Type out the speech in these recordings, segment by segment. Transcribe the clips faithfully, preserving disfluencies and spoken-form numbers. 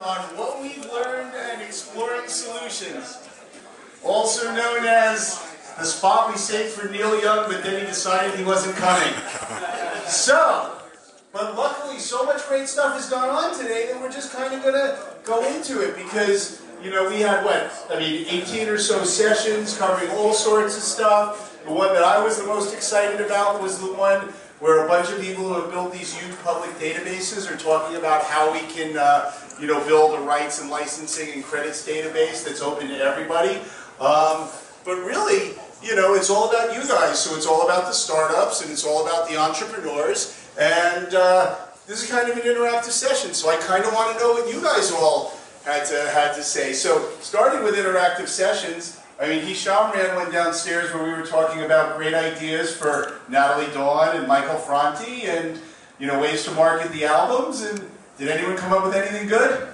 On what we've learned and exploring solutions, also known as the spot we saved for Neil Young, but then he decided he wasn't coming. So, but luckily so much great stuff has gone on today that we're just kind of going to go into it because, you know, we had what, I mean, eighteen or so sessions covering all sorts of stuff. The one that I was the most excited about was the one where a bunch of people who have built these huge public databases are talking about how we can, uh, you know, build a rights and licensing and credits database that's open to everybody. Um, but really, you know, it's all about you guys. So it's all about the startups and it's all about the entrepreneurs. And uh, this is kind of an interactive session. So I kind of want to know what you guys all had to had to say. So starting with interactive sessions. I mean, Hisham Ran went downstairs where we were talking about great ideas for Natalie Dawn and Michael Franti and, you know, ways to market the albums. And did anyone come up with anything good?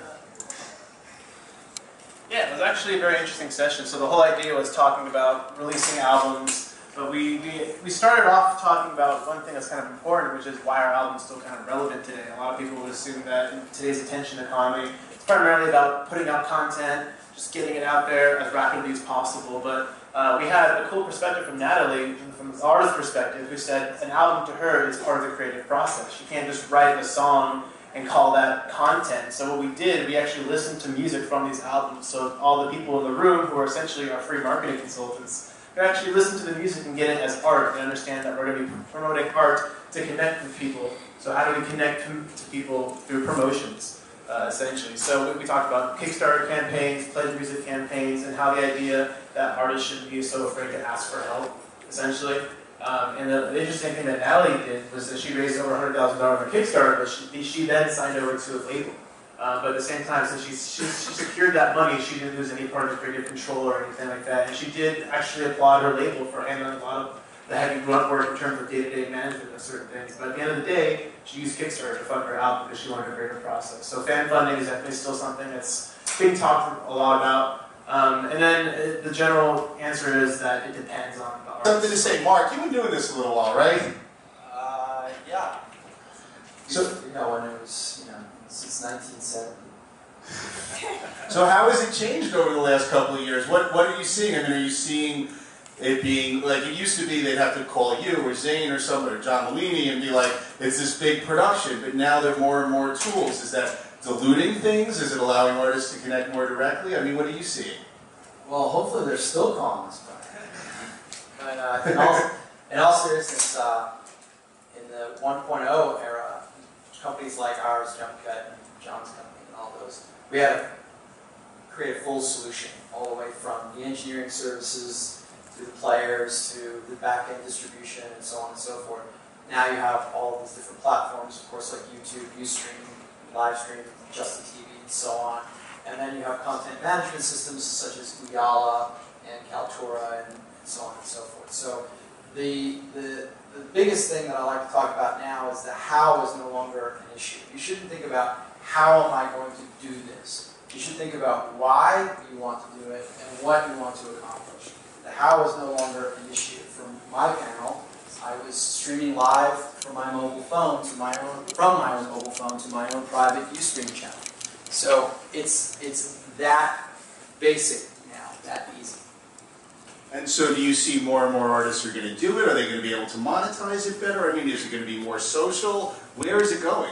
Yeah, it was actually a very interesting session. So the whole idea was talking about releasing albums, but we, we, we started off talking about one thing that's kind of important, which is why are albums still kind of relevant today. A lot of people would assume that in today's attention economy, it's primarily about putting out content, just getting it out there as rapidly as possible. But uh, we had a cool perspective from Natalie, from the artist perspective, who said an album to her is part of the creative process. She can't just write a song and call that content. So what we did, we actually listened to music from these albums. So all the people in the room who are essentially our free marketing consultants can actually listen to the music and get it as art and understand that we're going to be promoting art to connect with people. So how do we connect to people through promotions? Uh, essentially. So we, we talked about Kickstarter campaigns, pledge music campaigns, and how the idea that artists shouldn't be so afraid to ask for help, essentially. Um, and the, the interesting thing that Natalie did was that she raised over one hundred thousand dollars on Kickstarter, but she, she then signed over to a label. Uh, but at the same time, since she, she, she secured that money, she didn't lose any part of the creative control or anything like that. And she did actually applaud her label for handling a lot of the heavy grunt work in terms of day-to-day management of certain things. But at the end of the day, she used Kickstarter to fund her album because she wanted a greater process. So fan funding is definitely still something that's being talked a lot about. Um, and then uh, the general answer is that it depends on the artist. Something to say, Mark, you've been doing this a little while, right? Uh, yeah. So, you know, when it was, you know, since nineteen seventy. So how has it changed over the last couple of years? What, what are you seeing? I mean, are you seeing it being, like it used to be they'd have to call you or Zane or somebody, or John Mulaney, and be like, it's this big production, but now there are more and more tools. Is that diluting things? Is it allowing artists to connect more directly? I mean, what are you seeing? Well, hopefully they're still calling us back. But uh, in, all, in all seriousness, uh, in the one point oh era, companies like ours, Jumpcut and John's company and all those, we had to create a full solution all the way from the engineering services to the players, to the back-end distribution, and so on and so forth. Now you have all of these different platforms, of course, like YouTube, Ustream, Livestream, Justin T V, and so on. And then you have content management systems such as Uyala and Kaltura, and so on and so forth. So the, the, the biggest thing that I like to talk about now is the how is no longer an issue. You shouldn't think about how am I going to do this. You should think about why you want to do it and what you want to accomplish. The how is no longer an issue. From my panel, I was streaming live from my mobile phone to my own, from my own mobile phone to my own private Ustream channel. So it's it's that basic now, that easy. And so do you see more and more artists are going to do it? Are they going to be able to monetize it better? I mean, is it going to be more social? Where is it going?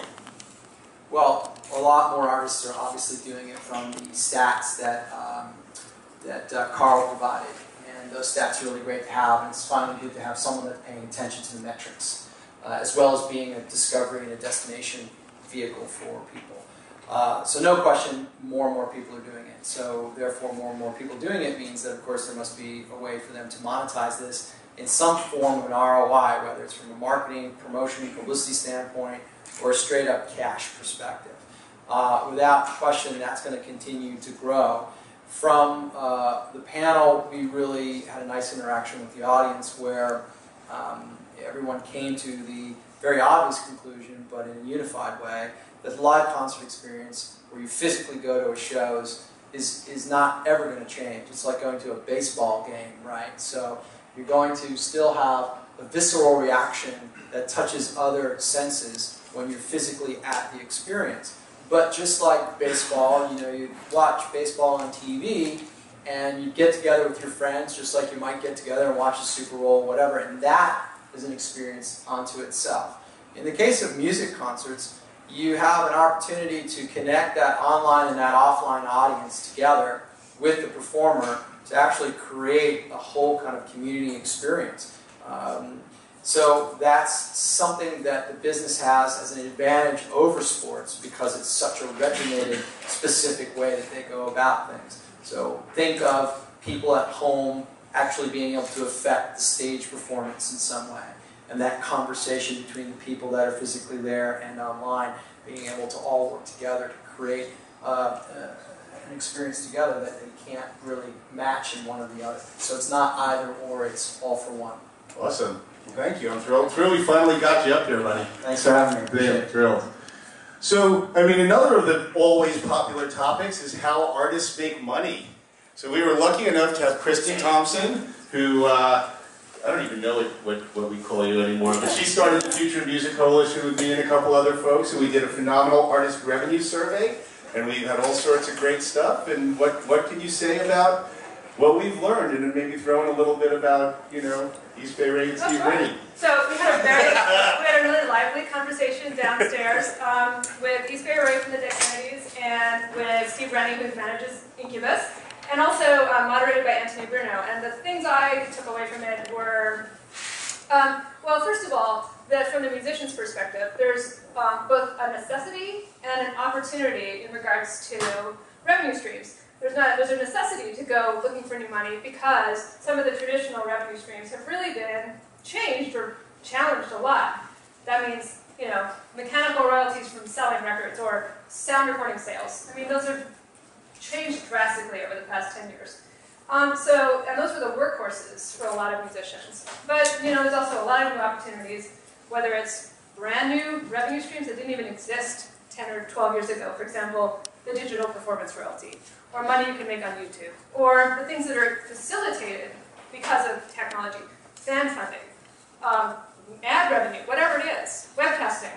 Well, a lot more artists are obviously doing it from the stats that, um, that uh, Carl provided. And those stats are really great to have, and it's finally good to have someone that's paying attention to the metrics, uh, as well as being a discovery and a destination vehicle for people. Uh, so no question, more and more people are doing it. So therefore, more and more people doing it means that, of course, there must be a way for them to monetize this in some form of an R O I, whether it's from a marketing, promotion, publicity standpoint, or a straight-up cash perspective. Uh, without question, that's going to continue to grow. From uh, the panel, we really had a nice interaction with the audience where um, everyone came to the very obvious conclusion, but in a unified way, that the live concert experience, where you physically go to a show, is, is, is not ever going to change. It's like going to a baseball game, right? So you're going to still have a visceral reaction that touches other senses when you're physically at the experience. but just like baseball, you know, you watch baseball on T V, and you get together with your friends, just like you might get together and watch a Super Bowl, whatever, and that is an experience unto itself. In the case of music concerts, you have an opportunity to connect that online and that offline audience together with the performer to actually create a whole kind of community experience. Um, so that's something that the business has as an advantage over sports because it's such a regimented, specific way that they go about things. So think of people at home actually being able to affect the stage performance in some way. And that conversation between the people that are physically there and online, being able to all work together to create uh, uh, an experience together that they can't really match in one or the other. So it's not either or, it's all for one. Awesome. Well, thank you. I'm thrilled. thrilled we finally got you up here, buddy. Thanks for having me. Yeah, thrilled. So, I mean, another of the always popular topics is how artists make money. So we were lucky enough to have Kristen Thompson, who, uh, I don't even know what, what, what we call you anymore, but she started the Future of Music Coalition with me and a couple other folks, and we did a phenomenal artist revenue survey, and we've had all sorts of great stuff. And what, what can you say about what we've learned, and then maybe throw in a little bit about, you know, East Bay Ray and Steve Rennie. So we had a very, we had a really lively conversation downstairs um, with East Bay Ray from the Dick Kennedys and with Steve Rennie, who manages Incubus, and also uh, moderated by Anthony Bruno. And the things I took away from it were, um, well, first of all, that from the musician's perspective, there's um, both a necessity and an opportunity in regards to revenue streams. There's, not, there's a necessity to go looking for new money because some of the traditional revenue streams have really been changed or challenged a lot. That means, you know, mechanical royalties from selling records or sound recording sales. I mean, those have changed drastically over the past ten years. Um, so, and those were the workhorses for a lot of musicians. But, you know, there's also a lot of new opportunities, whether it's brand new revenue streams that didn't even exist ten or twelve years ago. For example, the digital performance royalty, or money you can make on YouTube, or the things that are facilitated because of technology, fan funding, um, ad revenue, whatever it is, webcasting.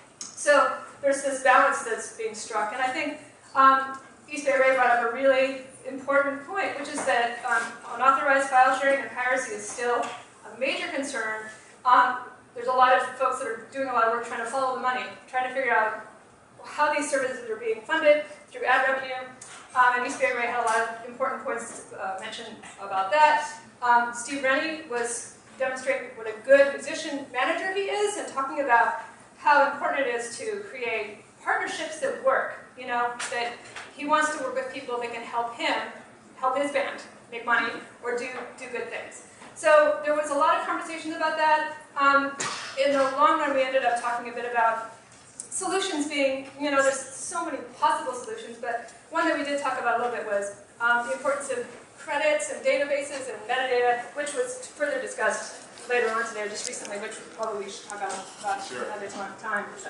So there's this balance that's being struck, and I think um, East Bay Ray brought up a really important point, which is that um, unauthorized file sharing and piracy is still a major concern. Um, there's a lot of folks that are doing a lot of work trying to follow the money, trying to figure out how these services are being funded through ad revenue. Um, and East Bay Ray had a lot of important points to uh, mention about that. Um, Steve Rennie was demonstrating what a good musician manager he is and talking about how important it is to create partnerships that work. You know, that he wants to work with people that can help him, help his band make money or do, do good things. So there was a lot of conversations about that. Um, in the long run, we ended up talking a bit about solutions being, you know, there's so many possible solutions, but one that we did talk about a little bit was um, the importance of credits and databases and metadata, which was further discussed later on today, or just recently, which probably we should talk about, about sure. another time. So.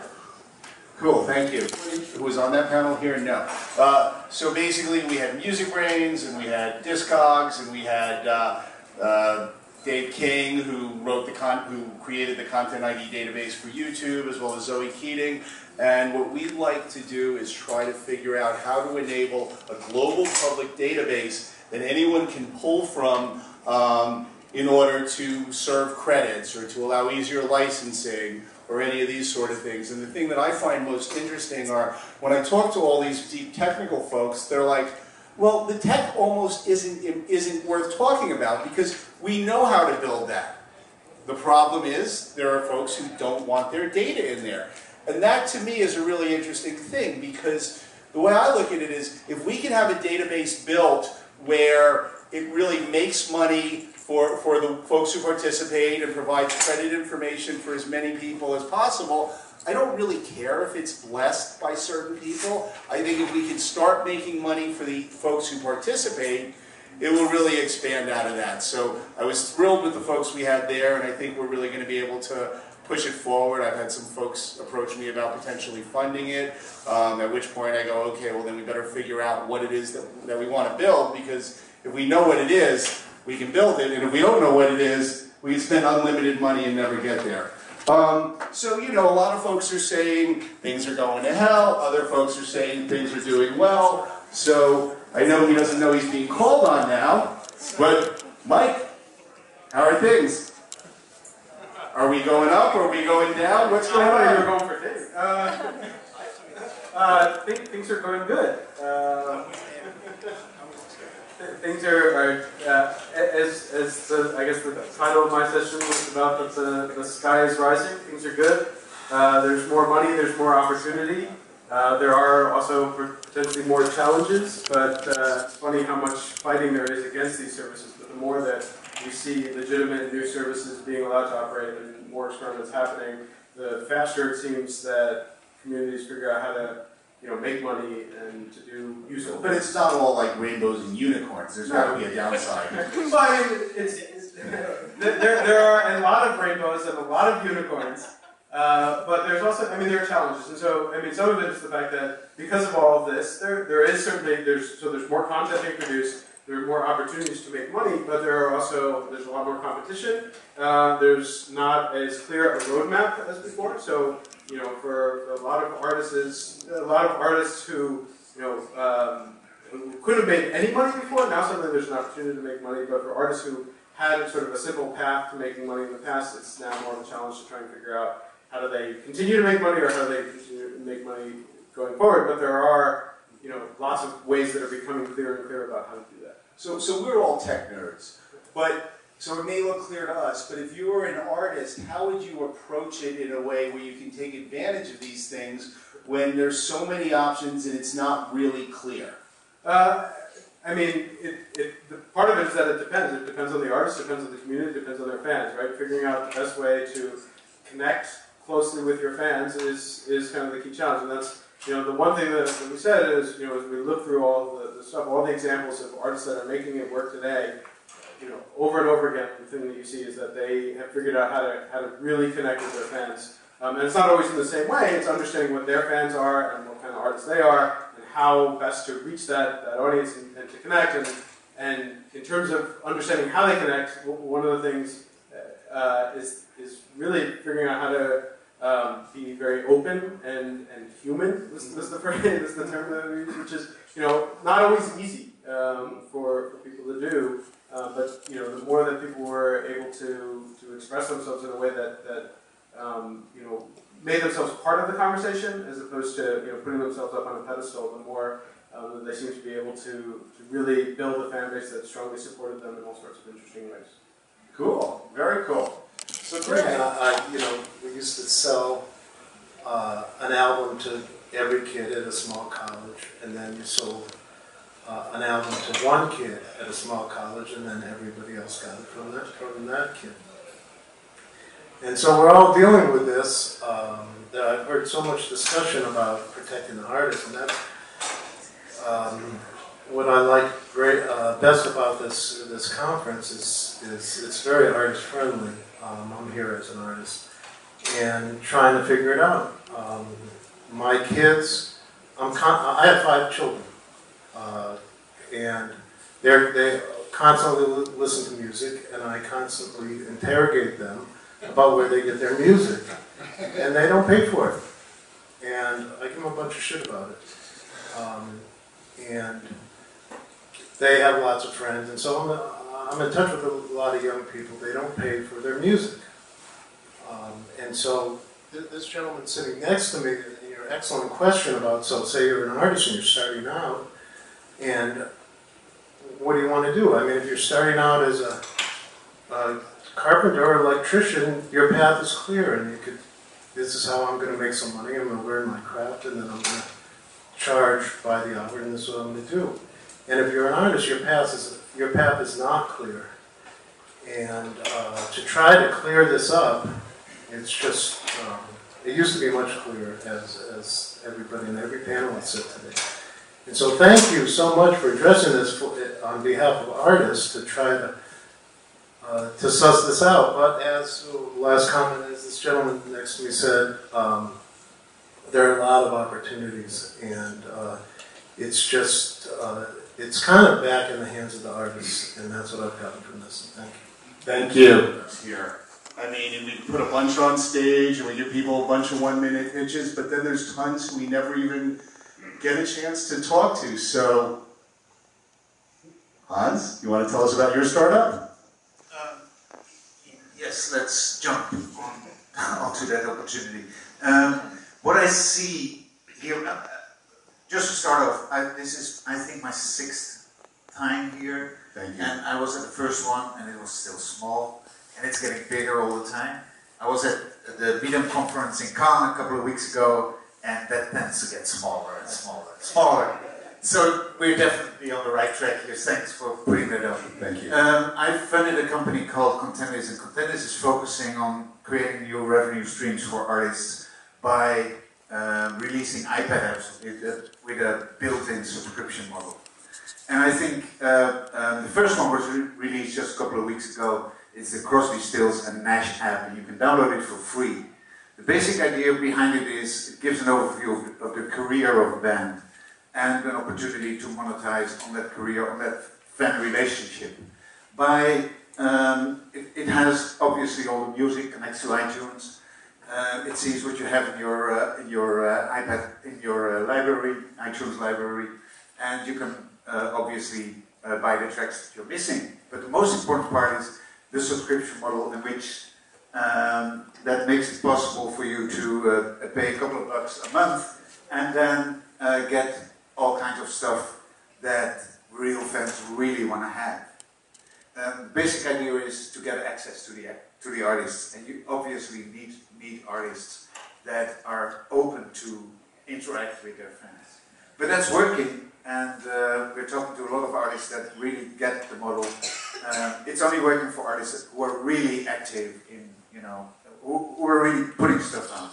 Cool, thank you. Who was on that panel here? No. Uh, so basically we had Music Brains, and we had Discogs, and we had uh, uh, Dave King, who wrote the con who created the Content I D database for YouTube, as well as Zoe Keating. And what we'd like to do is try to figure out how to enable a global public database that anyone can pull from um, in order to serve credits or to allow easier licensing or any of these sort of things. And the thing that I find most interesting are when I talk to all these deep technical folks, they're like, well, the tech almost isn't, isn't worth talking about because we know how to build that. The problem is there are folks who don't want their data in there. And that to me is a really interesting thing because the way I look at it is if we can have a database built where it really makes money for, for the folks who participate and provides credit information for as many people as possible, I don't really care if it's blessed by certain people. I think if we can start making money for the folks who participate, it will really expand out of that. So I was thrilled with the folks we had there, and I think we're really going to be able to push it forward. I've had some folks approach me about potentially funding it, um, at which point I go, okay, well then we better figure out what it is that, that we want to build, because if we know what it is, we can build it, and if we don't know what it is, we can spend unlimited money and never get there. Um, so, you know, a lot of folks are saying things are going to hell. Other folks are saying things are doing well. So, I know he doesn't know he's being called on now. But, Mike, how are things? Are we going up? Are we going down? What's going I thought on? you were going for Dave. Uh, uh, think, things are going good. Uh, things are, are uh, as, as the, I guess the title of my session was about that the, the sky is rising. Things are good. Uh, there's more money. There's more opportunity. Uh, there are also potentially more challenges, but uh, it's funny how much fighting there is against these services. But the more that we see legitimate new services being allowed to operate and more experiments happening, the faster it seems that communities figure out how to, you know, make money and to do useful. But it's not all like rainbows and unicorns. There's got to be a downside. Well, I mean, it's, it's, there, there are a lot of rainbows and a lot of unicorns, uh, but there's also, I mean, there are challenges. And so, I mean, some of it is the fact that because of all of this, there, there is certainly, there's, so there's more content being produced, there are more opportunities to make money, but there are also, there's a lot more competition. Uh, there's not as clear a roadmap as before. So, you know, for a lot of artists, a lot of artists who, you know, um, who couldn't have made any money before, now suddenly there's an opportunity to make money. But for artists who had sort of a simple path to making money in the past, it's now more of a challenge to try and figure out how do they continue to make money or how do they continue to make money going forward. But there are, you know, lots of ways that are becoming clearer and clearer about how to do that. So, so we're all tech nerds, but so it may look clear to us, but if you were an artist, how would you approach it in a way where you can take advantage of these things when there's so many options and it's not really clear? Uh, I mean, it, it, the, part of it is that it depends. It depends on the artist, it depends on the community, it depends on their fans, right? Figuring out the best way to connect closely with your fans is, is kind of the key challenge. And that's, you know, the one thing that, that we said is, you know, as we look through all the, the stuff, all the examples of artists that are making it work today, you know, over and over again, the thing that you see is that they have figured out how to how to really connect with their fans. Um, and it's not always in the same way. It's understanding what their fans are and what kind of artists they are and how best to reach that, that audience and, and to connect. And, and in terms of understanding how they connect, one of the things uh, is, is really figuring out how to um, be very open and, and human. This, this, is the phrase, this is the term that we use, which is, you know, not always easy um, for, for people to do. Uh, but, you know, the more that people were able to, to express themselves in a way that, that um, you know, made themselves part of the conversation as opposed to, you know, putting themselves up on a pedestal, the more um, they seem to be able to, to really build a fan base that strongly supported them in all sorts of interesting ways. Cool. Very cool. So great. And I, I, you know, we used to sell uh, an album to every kid at a small college, and then you sold Uh, an album to one kid at a small college, and then everybody else got it from that, from that kid. And so we're all dealing with this. Um, that I've heard so much discussion about protecting the artist, and that's um, what I like great, uh, best about this this conference is, is it's very artist friendly. Um, I'm here as an artist and trying to figure it out. Um, my kids, I'm con I have five children. Uh, and they they constantly listen to music, and I constantly interrogate them about where they get their music, and they don't pay for it. And I give them a bunch of shit about it. Um, and they have lots of friends, and so I'm, I'm in touch with a lot of young people. They don't pay for their music. Um, and so th this gentleman sitting next to me, your excellent question about, so say you're an artist and you're starting out, and what do you want to do? I mean, if you're starting out as a, a carpenter or electrician, your path is clear, and you could, this is how I'm going to make some money. I'm going to learn my craft, and then I'm going to charge by the hour, and this is what I'm going to do. And if you're an artist, your path is your path is not clear. And uh, to try to clear this up, it's just um, it used to be much clearer, as as everybody in every panel has said today. And so thank you so much for addressing this for, on behalf of artists to try to uh, to suss this out. But as the last comment, as this gentleman next to me said, um, there are a lot of opportunities, and uh, it's just, uh, it's kind of back in the hands of the artists, and that's what I've gotten from this. Thank you. Thank you. Let's hear. I mean, and we put a bunch on stage, and we give people a bunch of one-minute pitches, but then there's tons who we never even get a chance to talk to. So, Hans, you want to tell us about your startup? Um, yes, let's jump on, onto that opportunity. Um, what I see here, uh, just to start off, I, this is, I think, my sixth time here. Thank you. And I was at the first one, and it was still small, and it's getting bigger all the time. I was at the B D M conference in Cannes a couple of weeks ago, and that tends to get smaller and smaller and smaller. So we're definitely on the right track here. Thanks for putting that up. Thank you. Um, I funded a company called Contenders, and Contenders is focusing on creating new revenue streams for artists by uh, releasing iPad apps with a, with a built-in subscription model. And I think uh, um, the first one was re released just a couple of weeks ago. It's the Crosby, Stills and Nash app, and you can download it for free. The basic idea behind it is it gives an overview of, of the career of a band and an opportunity to monetize on that career, on that fan relationship. By um, it, it has obviously all the music, connects to iTunes. Uh, it sees what you have in your uh, in your uh, iPad, in your uh, library, iTunes library, and you can uh, obviously uh, buy the tracks that you're missing. But the most important part is the subscription model, in which um, that makes it possible for you to uh, pay a couple of bucks a month and then uh, get all kinds of stuff that real fans really want to have. Um, the basic idea is to get access to the to the artists, and you obviously need need artists that are open to interact with their fans. But that's working, and uh, we're talking to a lot of artists that really get the model. Um, it's only working for artists who are really active in, you know, who, who are really putting stuff out.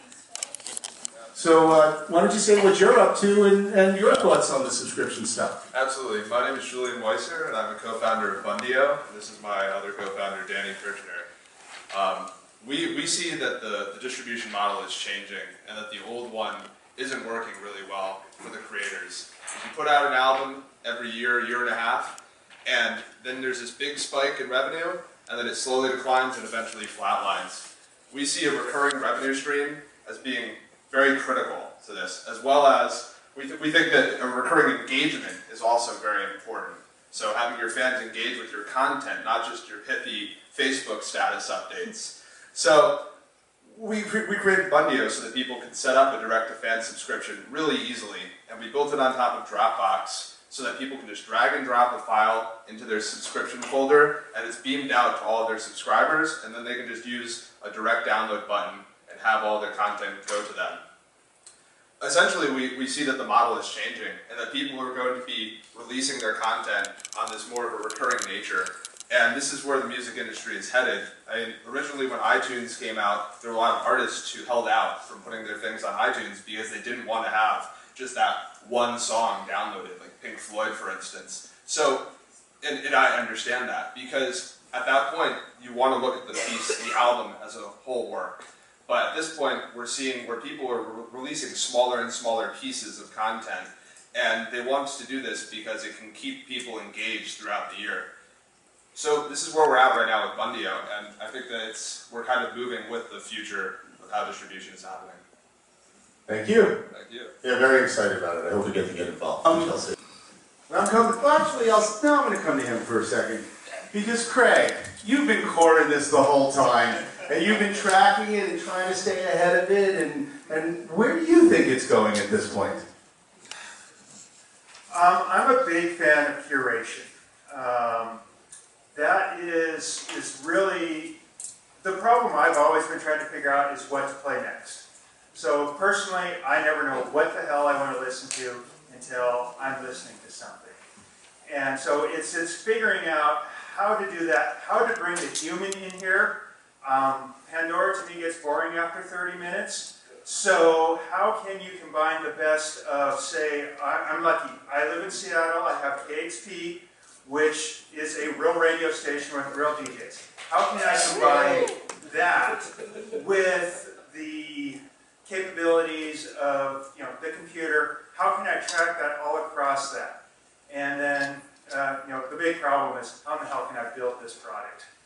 So uh, why don't you say what you're up to and, and your thoughts on the subscription stuff? Absolutely. My name is Julian Weisser, and I'm a co-founder of Bundio. This is my other co-founder, Danny Kirchner. Um, we, we see that the, the distribution model is changing, and that the old one isn't working really well for the creators. You put out an album every year, year and a half, and then there's this big spike in revenue, and then it slowly declines and eventually flatlines. We see a recurring revenue stream as being very critical to this, as well as we, th we think that a recurring engagement is also very important. So having your fans engage with your content, not just your pithy Facebook status updates. So we, we created Bundio so that people could set up a direct-to-fan subscription really easily, and we built it on top of Dropbox so that people can just drag and drop a file into their subscription folder, and it's beamed out to all of their subscribers, and then they can just use a direct download button and have all their content go to them. Essentially, we, we see that the model is changing, and that people are going to be releasing their content on this more of a recurring nature. And this is where the music industry is headed. I mean, originally when iTunes came out, there were a lot of artists who held out from putting their things on iTunes because they didn't want to have just that one song downloaded, like Pink Floyd, for instance. So, and, and I understand that, because at that point, you want to look at the piece, the album as a whole work. But at this point, we're seeing where people are re releasing smaller and smaller pieces of content, and they want us to do this because it can keep people engaged throughout the year. So this is where we're at right now with Bundio, and I think that it's, we're kind of moving with the future of how distribution is happening. Thank you. Thank you. Yeah, very excited about it. I hope we get to get involved. Um, I'm coming, well, actually, I'll, now I'm going to come to him for a second. Because, Craig, you've been coring this the whole time, and you've been tracking it and trying to stay ahead of it, and, and where do you think it's going at this point? Um, I'm a big fan of curation. Um, that is, is really, the problem I've always been trying to figure out is what to play next. So personally, I never know what the hell I want to listen to until I'm listening to something. And so it's, it's figuring out how to do that, how to bring the human in here. Um, Pandora to me gets boring after thirty minutes. So how can you combine the best of, say, I, I'm lucky, I live in Seattle, I have K X P, which is a real radio station with real D Js. How can I combine that with the capabilities of, you know, the computer? How can I track that all across that? And then, uh, you know, the big problem is, how the hell can I build this product?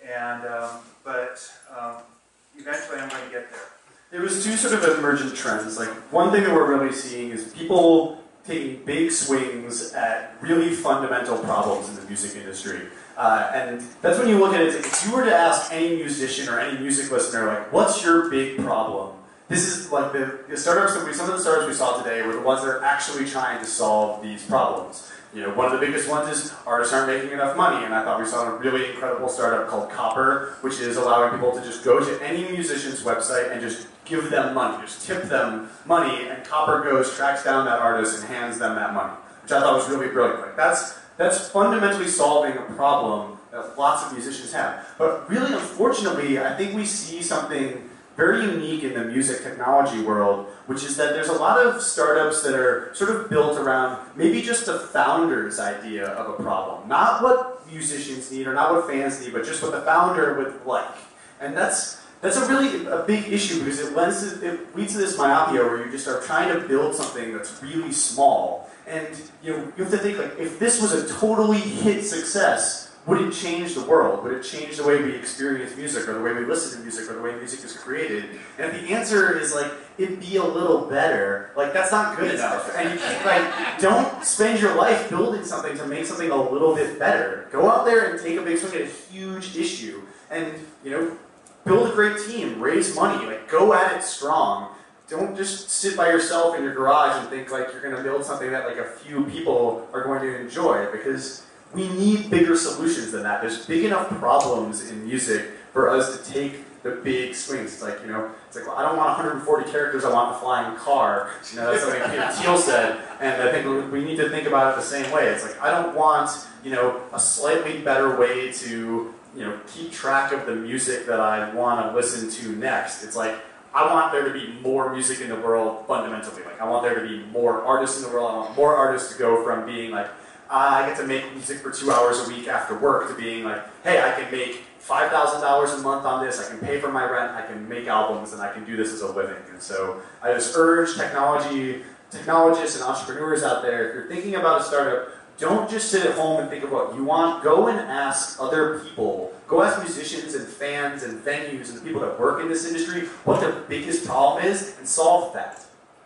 and um, but um, eventually I'm going to get there. There was two sort of emergent trends. Like one thing that we're really seeing is people taking big swings at really fundamental problems in the music industry. Uh, and that's when you look at it, it's like if you were to ask any musician or any music listener, like, what's your big problem? This is like the, the startups that we, some of the startups we saw today were the ones that are actually trying to solve these problems. You know, one of the biggest ones is artists aren't making enough money, and I thought we saw a really incredible startup called Copper, which is allowing people to just go to any musician's website and just give them money, just tip them money, and Copper goes, tracks down that artist, and hands them that money, which I thought was really brilliant. Like that's that's fundamentally solving a problem that lots of musicians have. But really, unfortunately, I think we see something very unique in the music technology world, which is that there's a lot of startups that are sort of built around maybe just the founder's idea of a problem. Not what musicians need or not what fans need, but just what the founder would like. And that's that's a really a big issue because it, lends to, it leads to this myopia where you just are trying to build something that's really small. And you know, you have to think, like, if this was a totally hit success, would it change the world? Would it change the way we experience music or the way we listen to music or the way music is created? And if the answer is like, it'd be a little better, like that's not good enough. And you can't, like, don't spend your life building something to make something a little bit better. Go out there and take a big swing at a huge issue and, you know, build a great team, raise money, like go at it strong. Don't just sit by yourself in your garage and think like you're gonna build something that like a few people are going to enjoy, because we need bigger solutions than that. There's big enough problems in music for us to take the big swings. It's like, you know, it's like, well, I don't want one hundred forty characters, I want a flying car. You know, that's something Peter Thiel said, and I think we need to think about it the same way. It's like, I don't want, you know, a slightly better way to, you know, keep track of the music that I want to listen to next. It's like, I want there to be more music in the world fundamentally. Like, I want there to be more artists in the world. I want more artists to go from being like, I get to make music for two hours a week after work, to being like, hey, I can make five thousand dollars a month on this, I can pay for my rent, I can make albums, and I can do this as a living. And so I just urge technology, technologists and entrepreneurs out there, if you're thinking about a startup, don't just sit at home and think of what you want. Go and ask other people. Go ask musicians and fans and venues and the people that work in this industry what their biggest problem is and solve that.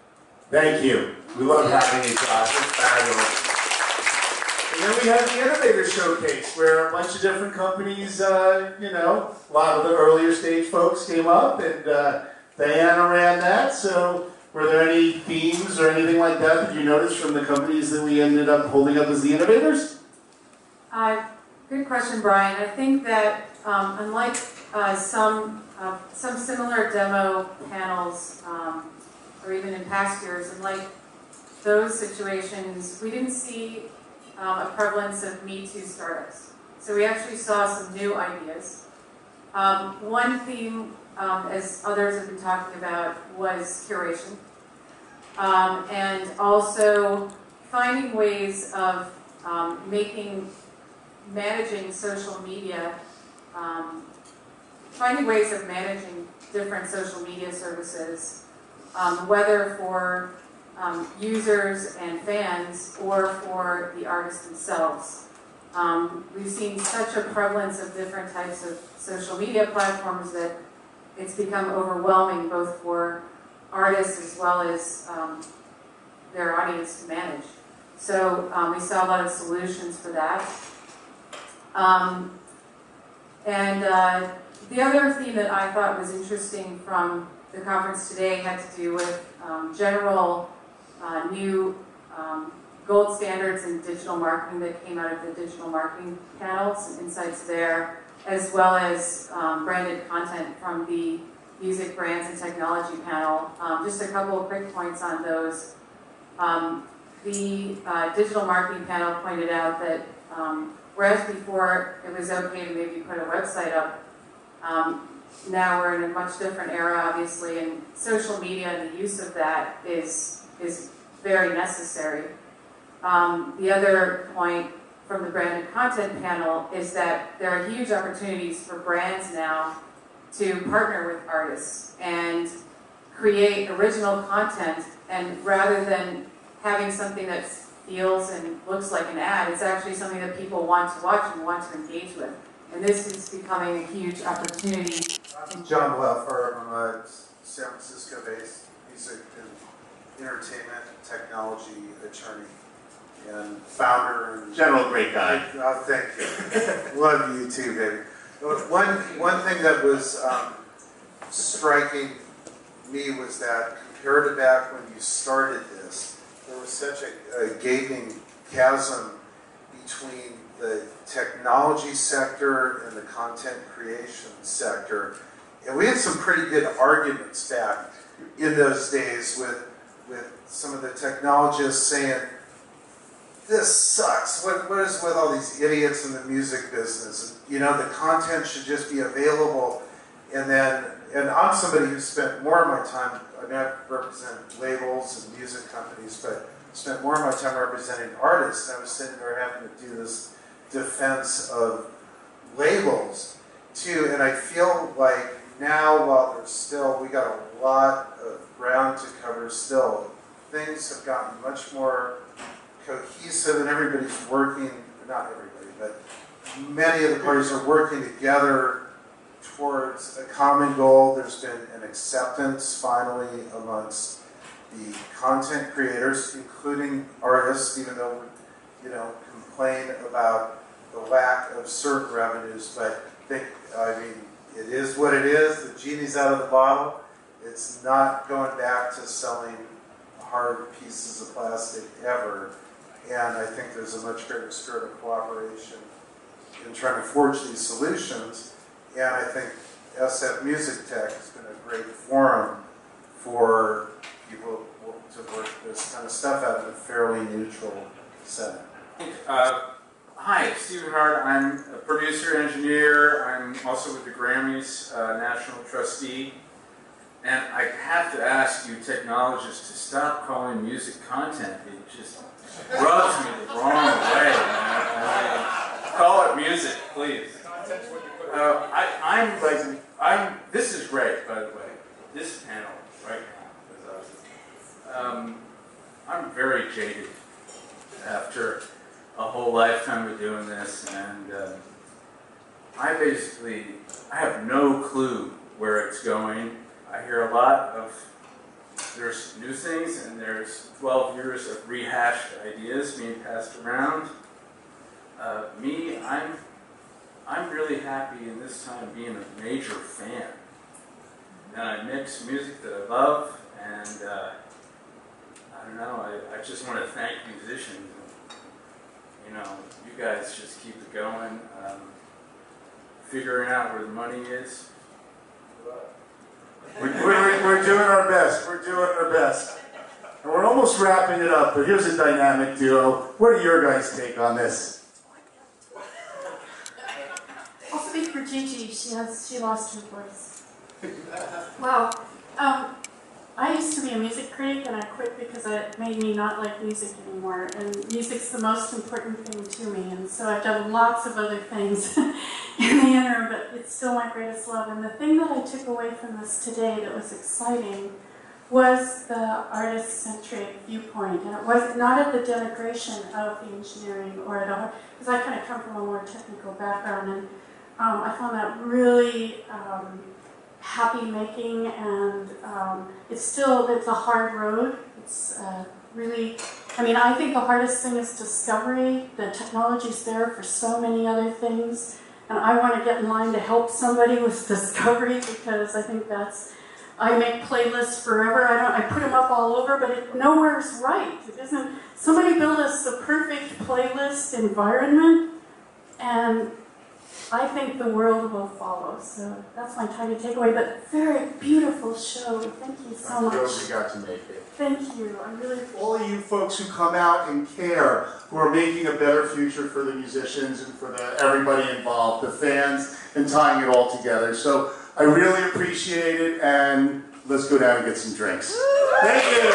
Thank you. We love having you, Josh. It's fabulous. And then we have the Innovator Showcase, where a bunch of different companies, uh, you know, a lot of the earlier stage folks came up, and uh, Diana ran that. So were there any themes or anything like that that you noticed from the companies that we ended up holding up as the innovators? Uh, good question, Brian. I think that um, unlike uh, some uh, some similar demo panels, um, or even in past years, unlike those situations, we didn't see um, a prevalence of Me Too startups. So we actually saw some new ideas. Um, one theme, um, as others have been talking about, was curation. Um, and also finding ways of um, making, managing social media, um, finding ways of managing different social media services, um, whether for um, users and fans or for the artists themselves. Um, we've seen such a prevalence of different types of social media platforms that it's become overwhelming both for artists as well as um, their audience to manage. So um, we saw a lot of solutions for that. Um, and uh, the other theme that I thought was interesting from the conference today had to do with um, general uh, new um, gold standards in digital marketing that came out of the digital marketing panels and insights there, as well as um, branded content from the music brands and technology panel. Um, just a couple of quick points on those. Um, the uh, digital marketing panel pointed out that um, whereas before it was okay to maybe put a website up, um, now we're in a much different era, obviously, and social media and the use of that is, is very necessary. Um, the other point from the branded content panel is that there are huge opportunities for brands now to partner with artists and create original content, and rather than having something that feels and looks like an ad, it's actually something that people want to watch and want to engage with. and this is becoming a huge opportunity. I'm John Welfare. I'm a San Francisco based music and entertainment technology attorney and founder and General, great guy. Oh, thank you. Love you too, baby. One one thing that was um, striking me was that compared to back when you started this, there was such a, a gaping chasm between the technology sector and the content creation sector. And we had some pretty good arguments back in those days with, with some of the technologists saying, this sucks. What, what is with all these idiots in the music business? You know, the content should just be available. And then, and I'm somebody who spent more of my time, I mean, I represent labels and music companies, but spent more of my time representing artists. And I was sitting there having to do this defense of labels too. And I feel like now, while there's still, we got a lot of ground to cover still, things have gotten much more cohesive and everybody's working, not everybody, but many of the parties are working together towards a common goal. There's been an acceptance finally amongst the content creators, including artists, even though we, you know, complain about the lack of certain revenues, but they, I mean, it is what it is. The genie's out of the bottle. It's not going back to selling hard pieces of plastic ever. And I think there's a much greater spirit of cooperation in trying to forge these solutions. And I think S F MusicTech has been a great forum for people to work this kind of stuff out in a fairly neutral setting. Uh, hi, Stephen Hart. I'm a producer, engineer. I'm also with the Grammys, uh, national trustee. And I have to ask you technologists to stop calling music content. It just rubs me the wrong way, man. I mean, call it music, please. Uh, I, I'm like, I'm. This is great, by the way. This panel right now, um, I'm very jaded after a whole lifetime of doing this, and uh, I basically, I have no clue where it's going. I hear a lot of, there's new things, and there's twelve years of rehashed ideas being passed around. Uh, me, I'm, I'm really happy in this time being a major fan. And I mix music that I love, and uh, I don't know, I, I just want to thank musicians. You know, you guys just keep it going, um, figuring out where the money is. We're, we're, we're doing our best. We're doing our best. And we're almost wrapping it up, but here's a dynamic duo. What are your guys' take on this? I'll speak for Gigi. She has she lost her voice. Well, um, I used to be a music critic, and I quit because it made me not like music anymore. And music's the most important thing to me, and so I've done lots of other things in the interim, but it's still my greatest love. And the thing that I took away from this today that was exciting was the artist-centric viewpoint, and it was not at the denigration of the engineering or at all, because I kind of come from a more technical background, and um, I found that really um, happy-making, and um, it's still, it's a hard road. It's uh, really, I mean, I think the hardest thing is discovery. The technology's there for so many other things, and I want to get in line to help somebody with discovery, because I think that's, I make playlists forever. I don't, I put them up all over, but it nowhere's right. It isn't, somebody built us the perfect playlist environment, and I think the world will follow. So that's my tiny takeaway, but very beautiful show. Thank you so much. I'm thrilled you got to make it. Thank you. I really appreciate All of you folks who come out and care, who are making a better future for the musicians and for the everybody involved, the fans, and tying it all together. So I really appreciate it, and let's go down and get some drinks. Thank you.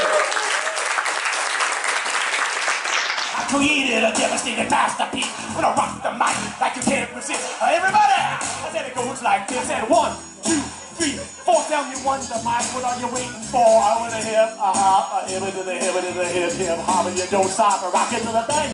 I created a devastating masterpiece. When I rock the mic like you can't resist. Everybody, I said it goes like this. And one, two, three, four. Tell me what's the mic. What are you waiting for? I want to hip, uh-huh, a hip to the hip to the hip, hip hop, and you don't stop. Rock it to the bang.